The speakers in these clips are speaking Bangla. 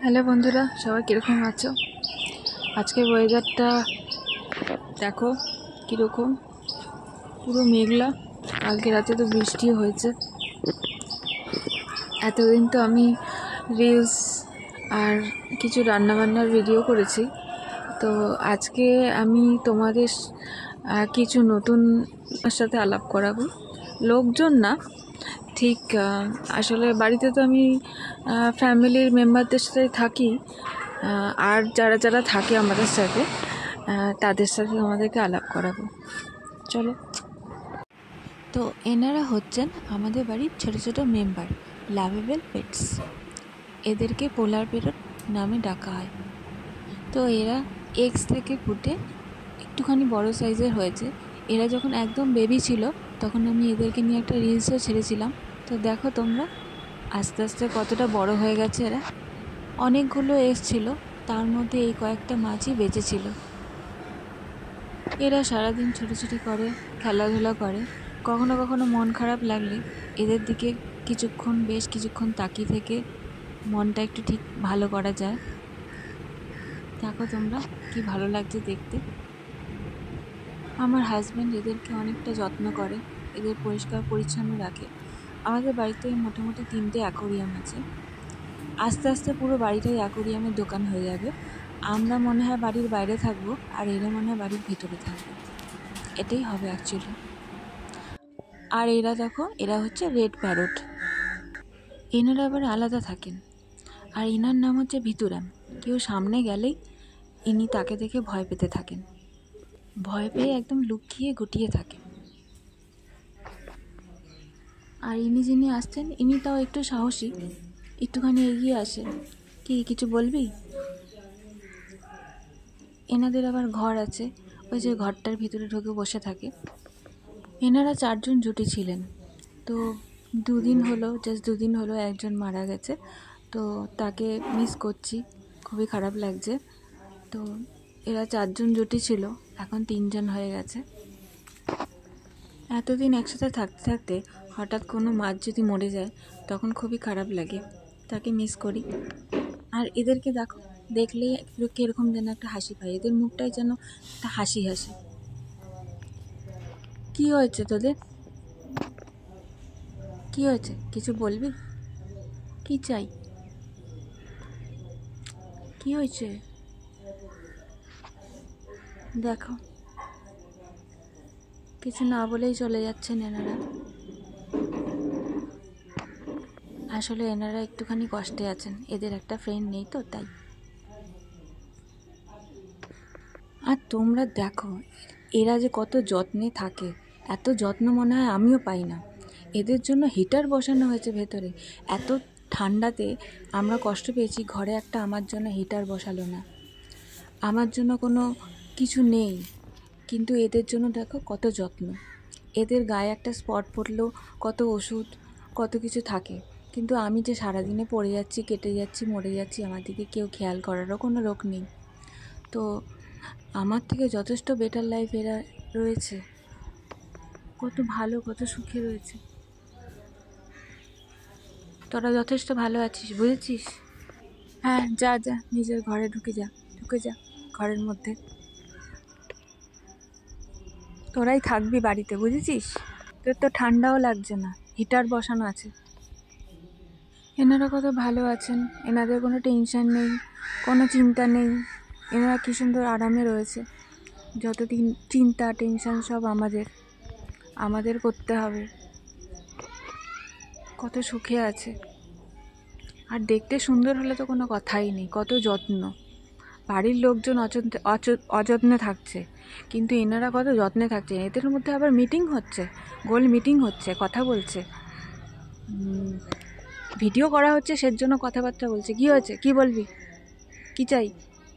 হ্যালো বন্ধুরা, সবাই কীরকম আছো? আজকের ওয়েদারটা দেখো কীরকম, পুরো মেঘলা। কালকে রাতে তো বৃষ্টিও হয়েছে। এতদিন তো আমি রিলস আর কিছু রান্নাবান্নার ভিডিও করেছি, তো আজকে আমি তোমাদের কিছু নতুন সাথে আলাপ করাবো। লোকজন না, ঠিক আসলে বাড়িতে তো আমি ফ্যামিলির মেম্বারদের সাথে থাকি, আর যারা যারা থাকে আমাদের সাথে তাদের সাথে আমাদেরকে আলাপ করাবো। চলো। তো এনারা হচ্ছেন আমাদের বাড়ির ছোট ছোট মেম্বার, লাভেবল পেটস। এদেরকে পোলার প্যারট নামে ডাকা হয়। তো এরা এগস থেকে ফুটে একটুখানি বড় সাইজের হয়েছে। এরা যখন একদম বেবি ছিল তখন আমি এদেরকে নিয়ে একটা রিলসও ছেড়েছিলাম। তো দেখো তোমরা আস্তে আস্তে কতটা বড় হয়ে গেছে। এরা অনেকগুলো এগস ছিল, তার মধ্যে এই কয়েকটা মাছই বেঁচে ছিল। এরা সারাদিন ছোটাছুটি করে, খেলাধুলা করে। কখনো কখনো মন খারাপ লাগলে এদের দিকে বেশ কিছুক্ষণ তাকিয়ে থেকে মনটা একটু ঠিক ভালো করা যায়। দেখো তোমরা কি ভালো লাগছে দেখতে। আমার হাজব্যান্ড এদেরকে অনেকটা যত্ন করে, এদের পরিষ্কার পরিচ্ছন্ন রাখে। আমাদের বাড়িতে মোটামুটি 3টে অ্যাকোরিয়াম আছে। আস্তে আস্তে পুরো বাড়িটাই অ্যাকোরিয়ামের দোকান হয়ে যাবে। আমরা মনে হয় বাড়ির বাইরে থাকবো, আর এরা মনে হয় বাড়ির ভিতরে থাকবে। এটাই হবে অ্যাকচুয়ালি। আর এরা দেখো, এরা হচ্ছে রেড প্যারট। এনারা আবার আলাদা থাকেন। আর এনার নাম হচ্ছে ভিতুরাম। কেউ সামনে গেলেই ইনি তাকে দেখে ভয় পেতে থাকেন, ভয় পেয়ে একদম লুকিয়ে গুটিয়ে থাকেন। আর ইনি যিনি আসছেন, ইনি তাও একটু সাহসী, একটুখানি এগিয়ে আসে। কি কিছু বলবি? এনাদের আবার ঘর আছে, ওই যে ঘরটার ভিতরে ঢুকে বসে থাকে। এনারা 4জন জুটি ছিলেন। তো জাস্ট দুদিন হলো একজন মারা গেছে। তো তাকে মিস করছি, খুবই খারাপ লাগছে। তো এরা 4জন জুটি ছিল, এখন 3জন হয়ে গেছে। এতদিন একসাথে থাকতে থাকতে হঠাৎ কোনো মাছ যদি মরে যায় তখন খুবই খারাপ লাগে, তাকে মিস করি। আর এদেরকে দেখলেই কীরকম যেন একটা হাসি পায়, এদের মুখটাই যেন একটা হাসি হাসি। কি হয়েছে তোদের? কি হয়েছে? কিছু বলবি? কি চাই? কি হয়েছে? দেখো, কিছু না বলেই চলে যাচ্ছেন এনারা। আসলে এনারা একটুখানি কষ্টে আছেন, এদের একটা ফ্রেন্ড নেই তো তাই। আর তোমরা দেখো এরা যে কত যত্নে থাকে, এত যত্ন মনে হয় আমিও পাই না। এদের জন্য হিটার বসানো হয়েছে ভেতরে। এত ঠান্ডাতে আমরা কষ্ট পেয়েছি, ঘরে একটা আমার জন্য হিটার বসালো না। আমার জন্য কোনো কিছু নেই, কিন্তু এদের জন্য দেখো কত যত্ন। এদের গায়ে একটা স্পট পড়লেও কত ওষুধ, কত কিছু থাকে। কিন্তু আমি যে সারাদিনে পড়ে যাচ্ছি, কেটে যাচ্ছি, মরে যাচ্ছি, আমার দিকে কেউ খেয়াল করারও কোনো লোক নেই। তো আমার থেকে যথেষ্ট বেটার লাইফ এরা রয়েছে, কত ভালো, কত সুখে রয়েছে। তোরা যথেষ্ট ভালো আছিস, বুঝেছিস? হ্যাঁ, যা যা নিজের ঘরে ঢুকে যা ঘরের মধ্যে। তোরাই থাকবি বাড়িতে, বুঝেছিস? তোর তো ঠান্ডাও লাগছে না, হিটার বসানো আছে। এনারা কত ভালো আছেন, এনাদের কোনো টেনশন নেই, কোনো চিন্তা নেই। এনারা কী সুন্দর আরামে রয়েছে। যতদিন চিন্তা টেনশন সব আমাদের করতে হবে। কত সুখে আছে। আর দেখতে সুন্দর হলে তো কোনো কথাই নেই, কত যত্ন। বাড়ির লোকজন অযত্নে থাকছে, কিন্তু এনারা কত যত্নে থাকছে। এদের মধ্যে আবার মিটিং হচ্ছে, গোল মিটিং হচ্ছে, কথা বলছে, ভিডিও করা হচ্ছে, সেজন্য কথাবার্তা বলছে। কি হয়েছে? কি বলবি? কি চাই?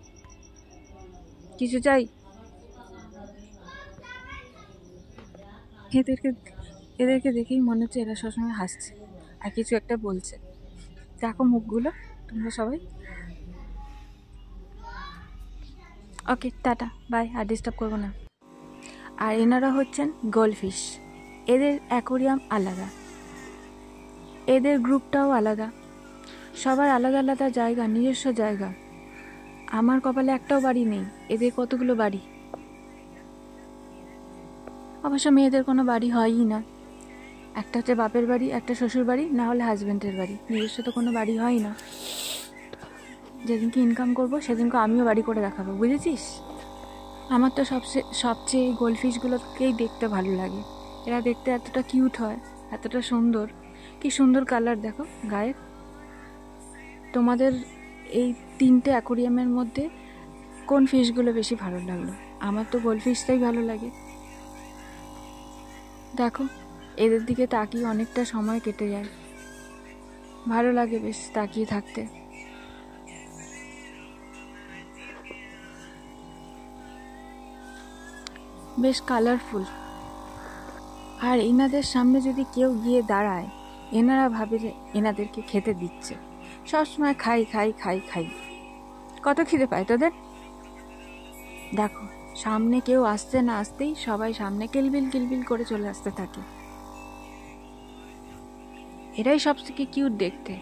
কিছু চাই? এদেরকে দেখেই মনে হচ্ছে এরা সবসময় হাসছে আর কিছু একটা বলছে। দেখো মুখগুলো তোমরা সবাই। ওকে, টাটা, বাই, আর ডিস্টার্ব করবো না। আর এনারা হচ্ছেন গোল্ডফিশ। এদের অ্যাকোরিয়াম আলাদা, এদের গ্রুপটাও আলাদা। সবার আলাদা আলাদা জায়গা, নিজস্ব জায়গা। আমার কপালে একটাও বাড়ি নেই, এদের কতগুলো বাড়ি। অবশ্য মেয়েদের কোনো বাড়ি হয়ই না, একটা হচ্ছে বাপের বাড়ি, একটা শ্বশুর বাড়ি, না হলে হাজব্যান্ডের বাড়ি, নিজস্ব তো কোনো বাড়ি হয় না। যেদিনকে ইনকাম করবো সেদিনকে আমিও বাড়ি করে দেখাবো, বুঝেছিস? আমার তো সবচেয়ে গোল্ডফিশগুলোকেই দেখতে ভালো লাগে। এরা দেখতে এতটা কিউট হয়, এতটা সুন্দর, কি সুন্দর কালার দেখো গায়ের। তোমাদের এই 3টে অ্যাকোরিয়ামের মধ্যে কোন ফিশগুলো বেশি ভালো লাগলো? আমার তো গোল্ডফিশটাই ভালো লাগে। দেখো এদের দিকে তাকিয়ে অনেকটা সময় কেটে যায়, ভালো লাগে বেশ তাকিয়ে থাকতে। বেশ কালারফুল। আর এনাদের সামনে যদি কেউ গিয়ে দাঁড়ায়, এনারা ভাবে যে এনাদেরকে খেতে দিচ্ছে। সবসময় খাই খাই খাই খাই। কত খিদে পায় তোদের? দেখো সামনে কেউ আসতে না আসতেই সবাই সামনে কিলবিল কিলবিল করে চলে আসতে থাকে। এরাই সবথেকে কিউট দেখতে।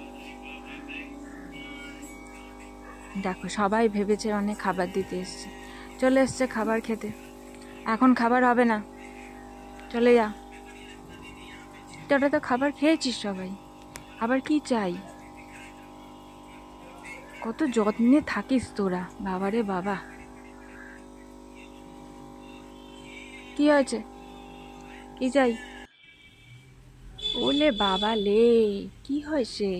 দেখো সবাই ভেবেছে অনেক খাবার দিতে এসছে, চলে এসছে খাবার খেতে। এখন খাবার হবে না, চলে যা। তোরা তো খাবার খেয়েছিস সবাই, আবার কি চাই? কত যত্নে থাকিস তোরা, বাবারে বাবা। কি হয়েছে? কি চাই? ওলে বাবা লে, কি হয়েছে?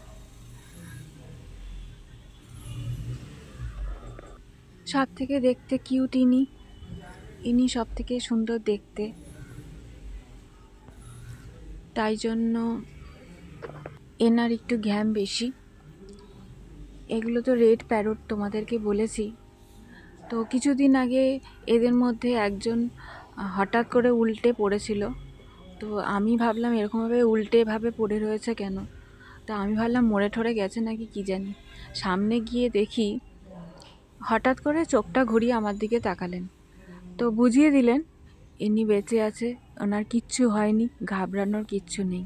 সব থেকে দেখতে কিউট ইনি সব থেকে সুন্দর দেখতে, তাই জন্য এনার একটু ঘ্যাম বেশি। এগুলো তো রেড প্যারট, তোমাদেরকে বলেছি তো। কিছুদিন আগে এদের মধ্যে একজন হঠাৎ করে উল্টে পড়েছিল, তো আমি ভাবলাম এরকমভাবে উল্টেভাবে পড়ে রয়েছে কেন, তো আমি ভাবলাম মরে ঠরে গেছে নাকি কি জানি। সামনে গিয়ে দেখি হঠাৎ করে চোখটা ঘুরিয়ে আমার দিকে তাকালেন, তো বুঝিয়ে দিলেন ইনি বেঁচে আছে, ওনার কিচ্ছু হয়নি, ঘাবড়ানোর কিচ্ছু নেই।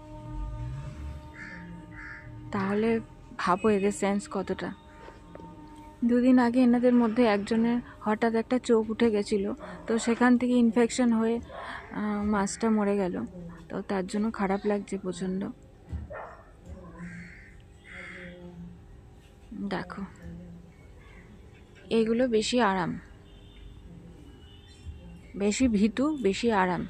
তাহলে ভাবো এদের সেন্স কতটা। দুদিন আগে এনাদের মধ্যে একজনের হঠাৎ একটা চোখ উঠে গেছিল, তো সেখান থেকে ইনফেকশন হয়ে মাছটা মরে গেল, তো তার জন্য খারাপ লাগছে প্রচণ্ড। দেখো এগুলো বেশি আরাম, বেশি ভীতু, বেশি আরাম।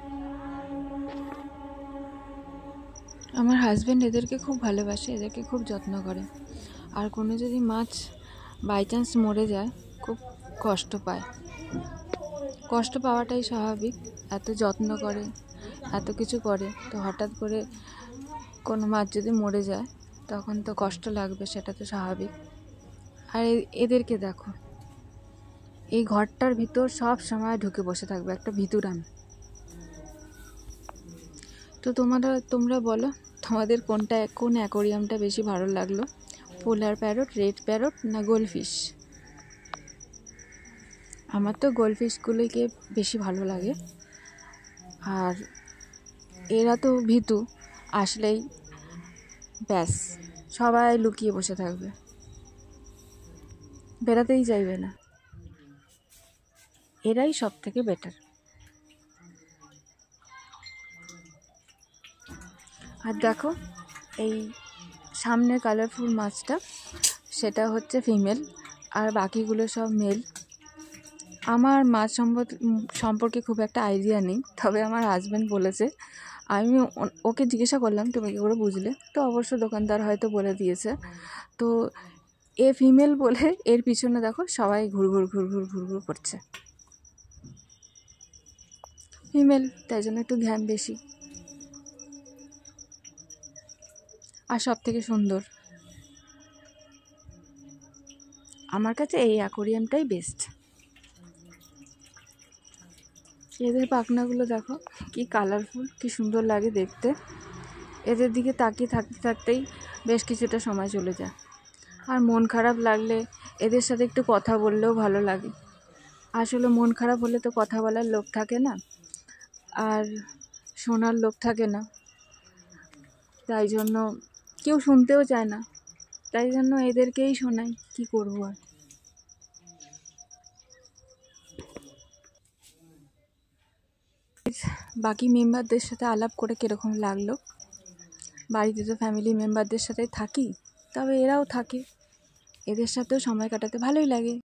আমার হাজব্যান্ড এদেরকে খুব ভালোবাসে, এদেরকে খুব যত্ন করে। আর কোনো যদি মাছ বাই চান্স মরে যায় খুব কষ্ট পায়। কষ্ট পাওয়াটাই স্বাভাবিক, এত যত্ন করে, এত কিছু করে, তো হঠাৎ করে কোনো মাছ যদি মরে যায় তখন তো কষ্ট লাগবে, সেটা তো স্বাভাবিক। আর এদেরকে দেখো, এই ঘরটার ভিতর সব সময় ঢুকে বসে থাকবে, একটা ভিতুরাম। তো তোমরা বলো তোমাদের কোন অ্যাকোরিয়ামটা বেশি ভালো লাগলো? পোলার প্যারট, রেড প্যারট না গোল্ডফিশ? আমার তো গোল্ডফিশগুলোকে বেশি ভালো লাগে। আর এরা তো ভীতু, আসলেই ব্যাস সবাই লুকিয়ে বসে থাকবে, বেরাতেই চাইবে না। এরাই সব থেকে বেটার। আর দেখো এই সামনে কালারফুল মাছটা, সেটা হচ্ছে ফিমেল, আর বাকিগুলো সব মেল। আমার মাছ সম্পর্কে খুব একটা আইডিয়া নেই, তবে আমার হাজব্যান্ড বলেছে। আমি ওকে জিজ্ঞাসা করলাম তুমি কী করে বুঝলে, তো অবশ্য দোকানদার হয়তো বলে দিয়েছে। তো এ ফিমেল বলে এর পিছনে দেখো সবাই ঘুরঘুর ঘুরঘুর ঘুরঘুর করছে। ফিমেল, তাই জন্য একটু ঘ্যাম বেশি, আর সব থেকে সুন্দর। আমার কাছে এই অ্যাকোরিয়ামটাই বেস্ট। এদের পাখনাগুলো দেখো কি কালারফুল, কি সুন্দর লাগে দেখতে। এদের দিকে তাকিয়ে থাকতে থাকতেই বেশ কিছুটা সময় চলে যায়। আর মন খারাপ লাগলে এদের সাথে একটু কথা বললেও ভালো লাগে। আসলে মন খারাপ হলে তো কথা বলার লোক থাকে না, আর শোনার লোক থাকে না, তাই জন্য কেউ শুনতেও চায় না, তাই জন্য এদেরকেই শোনাই, কি করবো আর। বাকি মেম্বারদের সাথে আলাপ করে কীরকম লাগলো। বাড়িতে তো ফ্যামিলি মেম্বারদের সাথে থাকি, তবে এরাও থাকে, এদের সাথেও সময় কাটাতে ভালোই লাগে।